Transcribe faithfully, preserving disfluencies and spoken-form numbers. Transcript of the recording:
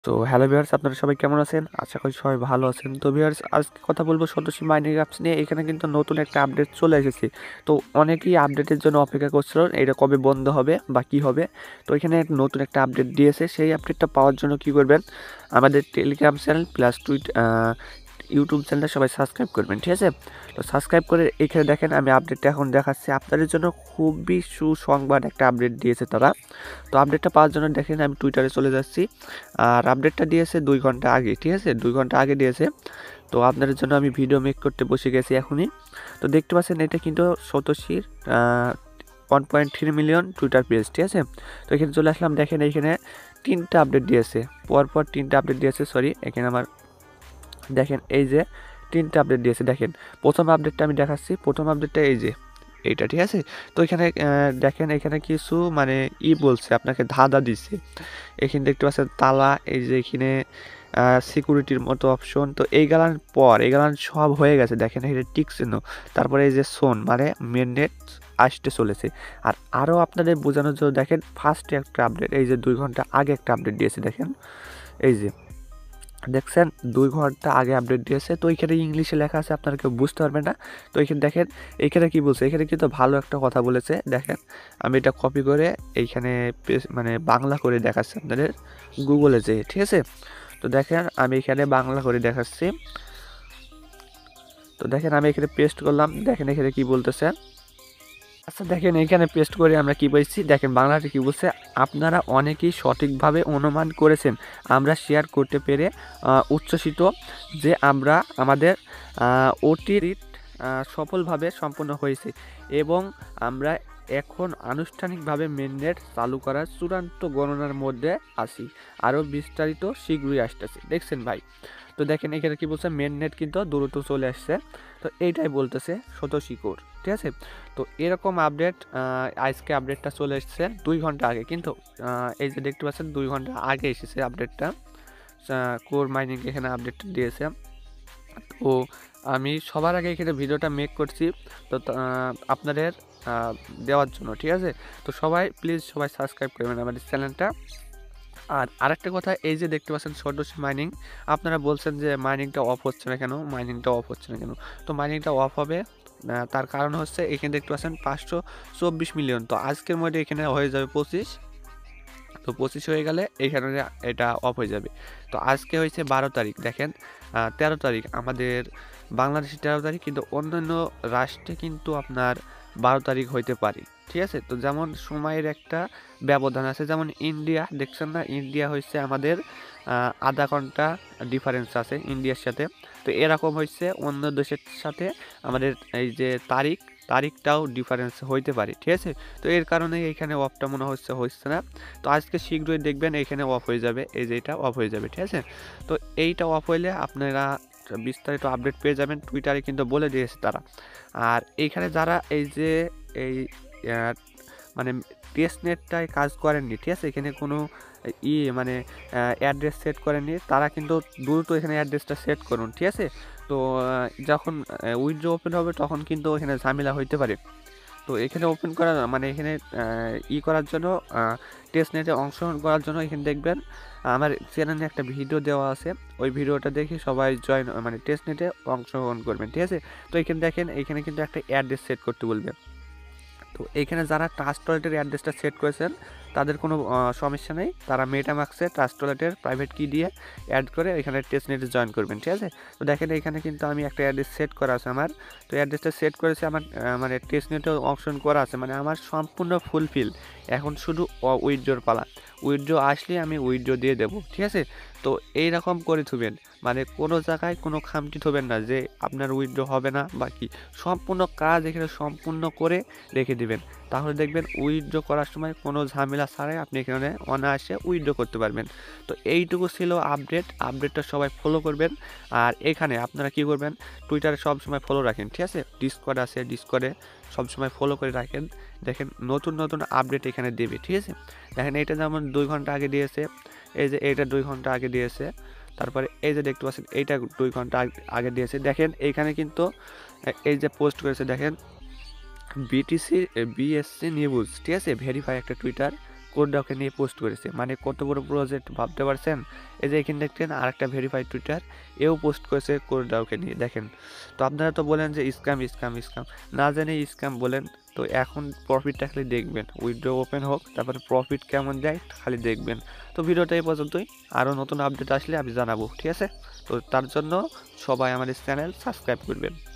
তো hello viewers, আপনারা সবাই কেমন আছেন? আশা করি সবাই ভালো আছেন। তো ভিউয়ার্স, আজকে কথা বলবো সatoshi মাইনিং অ্যাপস নিয়ে। এখানে কিন্তু নতুন একটা আপডেট চলে এসেছে। তো অনেকেই আপডেটের জন্য অপেক্ষা করছিল, এটা কবে বন্ধ হবে বা কি হবে। তো এখানে নতুন একটা আপডেট দিয়েছে। সেই আপডেটটা পাওয়ার জন্য কি করবেন, আমাদের Telegram channel plus tweet YouTube চ্যানেলটা সবাই সাবস্ক্রাইব করবেন, ঠিক আছে? তো সাবস্ক্রাইব করে এখানে দেখেন আমি আপডেটটা এখন দেখাচ্ছি আপনাদের জন্য। খুবই সুসংবাদ একটা আপডেট দিয়েছে তারা। তো আপডেটটা পাওয়ার জন্য দেখেন আমি টুইটারে চলে যাচ্ছি, আর আপডেটটা দিয়েছে দুই ঘন্টা আগে, ঠিক আছে? দুই ঘন্টা আগে দিয়েছে। তো আপনাদের জন্য আমি ভিডিও মেক করতে বসে গেছি এখনই। তো দেখতে পাচ্ছেন এটা কিন্তু সতোশির one point three million Twitter page, ঠিক আছে? তো এখানে চলে আসলাম, দেখেন এইখানে তিনটা আপডেট দিয়েছে, পরপর তিনটা আপডেট দিয়েছে। সরি, এখানে আমার দেখেন এই যে তিনটা আপডেট দিয়েছে। দেখেন প্রথম আপডেটটা আমি দেখাচ্ছি, প্রথম আপডেটটা এই যে এইটা, ঠিক আছে? তো এখানে দেখেন এখানে কিছু মানে ই বলছে, আপনাকে ধাঁধা দিচ্ছে। এখানে দেখতে পাচ্ছেন তালা, এই যে এখানে সিকিউরিটির মতো অপশন। তো এই গালান পর এই গালান সব হয়ে গেছে, দেখেন এটা টিক চিহ্ন। তারপরে এই যে সোন মানে mainnet আসতে চলেছে। আর আরও আপনাদের বোঝানোর জন্য দেখেন ফার্স্টে একটা আপডেট, এই যে দুই ঘন্টা আগে একটা আপডেট দিয়েছে। দেখেন এই যে দেখছেন দুই ঘন্টা আগে আপডেট দিয়েছে। তো এখানে ইংলিশে লেখা আছে, আপনারা কেউ বুঝতে পারবেন না। তো এখানে দেখেন এইখানে কি বলছে, এখানে কিন্তু ভালো একটা কথা বলেছে। দেখেন আমি এটা কপি করে এইখানে মানে বাংলা করে দেখাচ্ছি আপনাদের গুগলে যে, ঠিক আছে? তো দেখেন আমি এখানে বাংলা করে দেখাচ্ছি। তো দেখেন আমি এখানে পেস্ট করলাম, দেখেন এখানে কি বলতেছে। আচ্ছা দেখেন এখানে পেস্ট করে আমরা কি বলছি, দেখেন বাংলাতে কি বলছে, আপনারা অনেকেই সঠিকভাবে অনুমান করেছেন। আমরা শেয়ার করতে পেরে উচ্ছ্বসিত যে আমরা আমাদের ওটির সফলভাবে সম্পন্ন হয়েছে এবং আমরা এখন আনুষ্ঠানিকভাবে mainnet চালু করার চূড়ান্ত গণনার মধ্যে আছি। আরও বিস্তারিত শীঘ্রই আসতেছে। দেখছেন ভাই? তো দেখেন এখানে কি বলছে, mainnet কিন্তু দ্রুত চলে আসছে। তো এইটাই বলতেছে satoshi কোর, ঠিক আছে? তো এরকম আপডেট আজকে আপডেটটা চলে এসেছে দুই ঘন্টা আগে, কিন্তু এই যে দেখতে পাচ্ছেন দুই ঘন্টা আগে এসেছে আপডেটটা। কোর মাইনিং এখানে আপডেটটা দিয়েছে। তো আমি সবার আগে এখানে ভিডিওটা মেক করছি, তো আপনাদের দেওয়ার জন্য, ঠিক আছে? তো সবাই প্লিজ সবাই সাবস্ক্রাইব করবেন আমাদের চ্যানেলটা। আর আরেকটা কথা, এই যে দেখতে পাচ্ছেন সatoshi মাইনিং, আপনারা বলছেন যে মাইনিংটা অফ হচ্ছে না কেন, মাইনিংটা অফ হচ্ছে না কেন? তো মাইনিংটা অফ হবে, তার কারণ হচ্ছে এখানে দেখতে পাচ্ছেন পাঁচশো চব্বিশ মিলিয়ন। তো আজকের মধ্যে এখানে হয়ে যাবে পঁচিশ। তো পঁচিশ হয়ে গেলে এইখানে এটা অফ হয়ে যাবে। তো আজকে হয়েছে বারো তারিখ, দেখেন তেরো তারিখ আমাদের বাংলাদেশে তেরো তারিখ, কিন্তু অন্যান্য রাষ্ট্রে কিন্তু আপনার বারো তারিখ হইতে পারে, ঠিক আছে? তো যেমন সময়ের একটা ব্যবধান আছে, যেমন ইন্ডিয়া দেখছেন না, ইন্ডিয়া হয়েছে আমাদের আধা ঘন্টা ডিফারেন্স আছে ইন্ডিয়ার সাথে। তো এরকম হয়েছে অন্য দেশের সাথে আমাদের এই যে তারিখ তারিখটাও ডিফারেন্স হইতে পারে, ঠিক আছে? তো এর কারণে এইখানে অফটা মনে হচ্ছে হচ্ছে না। তো আজকে শীঘ্রই দেখবেন এইখানে অফ হয়ে যাবে, এই যে এটা অফ হয়ে যাবে, ঠিক আছে? তো এইটা অফ হইলে আপনারা বিস্তারিত আপডেট পেয়ে যাবেন, টুইটারে কিন্তু বলে দিয়েছে তারা। আর এইখানে যারা এই যে এই মানে টেস্টনেটটায় কাজ করেননি, ঠিক আছে, এখানে কোনো ই মানে অ্যাড্রেস সেট করেননি, তারা কিন্তু দ্রুত এখানে অ্যাড্রেসটা সেট করুন, ঠিক আছে? তো যখন উইথড্র ওপেন হবে তখন কিন্তু এখানে ঝামেলা হইতে পারে। তো এখানে ওপেন করা মানে এখানে ই করার জন্য, টেস্টনেটে অংশগ্রহণ করার জন্য এখানে দেখবেন আমার চ্যানেলে একটা ভিডিও দেওয়া আছে, ওই ভিডিওটা দেখে সবাই জয়েন মানে টেস্টনেটে অংশগ্রহণ করবেন, ঠিক আছে? তো এখানে দেখেন এখানে কিন্তু একটা অ্যাড্রেস সেট করতে বলবে। তো এইখানে যারা ট্রাস্ট ওয়ালেটের অ্যাড্রেসটা সেট করেছেন তাদের কোনো সমস্যা নেই, তারা মেটামাক্সে ট্রাস্ট ওয়ালেটের প্রাইভেট কি দিয়ে অ্যাড করে এখানে টেস্টনেটে জয়েন করবেন, ঠিক আছে? তো দেখেন এখানে কিন্তু আমি একটা অ্যাড্রেস সেট করা আছে আমার। তো অ্যাড্রেসটা সেট করেছে আমার, মানে টেস্টনেটে অপশন করা আছে, মানে আমার সম্পূর্ণ ফুলফিল। এখন শুধু উইথড্রর পালা, উইথড্র আসলে আমি উইথড্র দিয়ে দেবো, ঠিক আছে? তো এইরকম করে থুবেন, মানে কোনো জায়গায় কোনো খামতি থবেন না যে আপনার উইথড্র হবে না বা কি, সম্পূর্ণ কাজ এখানে সম্পূর্ণ করে রেখে দিবেন। তাহলে দেখবেন উইথড্র করার সময় কোনো ঝামেলা ছাড়াই আপনি এখানে অনায়াসে উইথড্র করতে পারবেন। তো এইটুকু ছিল আপডেট, আপডেটটা সবাই ফলো করবেন। আর এখানে আপনারা কি করবেন, টুইটারে সব সময় ফলো রাখেন, ঠিক আছে? ডিসকর্ড আছে, ডিসকর্ডে সবসময় ফলো করে রাখেন। দেখেন নতুন নতুন আপডেট এখানে দেবে, ঠিক আছে? দেখেন এইটা যেমন দুই ঘন্টা আগে দিয়েছে, এই যে এইটা দুই ঘন্টা আগে দিয়েছে, তারপরে এই যে দেখতে পাচ্ছেন এইটা দুই ঘন্টা আগে দিয়েছে। দেখেন এইখানে কিন্তু এই যে পোস্ট করেছে, দেখেন বিটিসি বিএসসি নিউজ, ঠিক আছে? ভেরিফাই একটা টুইটার, কোডটাকে নিয়ে পোস্ট করেছে, মানে কত বড় প্রজেক্ট ভাবতে পারছেন। এই যে এখানে দেখছেন আর একটা ভেরিফাইড টুইটার, এও পোস্ট করেছে কোডটাকে নিয়ে, দেখেন। তো আপনারা তো বলেন যে স্ক্যাম স্ক্যাম স্ক্যাম, না জানি স্ক্যাম বলেন। তো এখন প্রফিটটা খালি দেখবেন, উইথড্র ওপেন হোক, তারপরে প্রফিট কেমন যায় খালি দেখবেন। তো ভিডিওটা এই পর্যন্তই, আরও নতুন আপডেট আসলে আমি জানাবো, ঠিক আছে। তো তার জন্য সবাই আমাদের চ্যানেল সাবস্ক্রাইব করবেন।